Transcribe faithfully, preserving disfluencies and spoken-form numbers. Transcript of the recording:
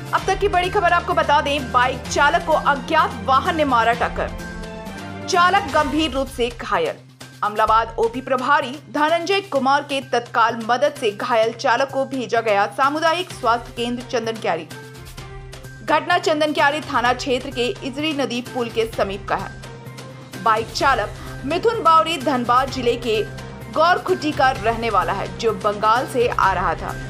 अब तक की बड़ी खबर आपको बता दें, बाइक चालक को अज्ञात वाहन ने मारा टक्कर, चालक गंभीर रूप से घायल। अमलाबाद ओपी प्रभारी धनंजय कुमार के तत्काल मदद से घायल चालक को भेजा गया सामुदायिक स्वास्थ्य केंद्र चंदनक्यारी। घटना चंदनक्यारी थाना क्षेत्र के इजरी नदी पुल के समीप का है। बाइक चालक मिथुन बावरी धनबाद जिले के गौरखुटी का रहने वाला है, जो बंगाल से आ रहा था।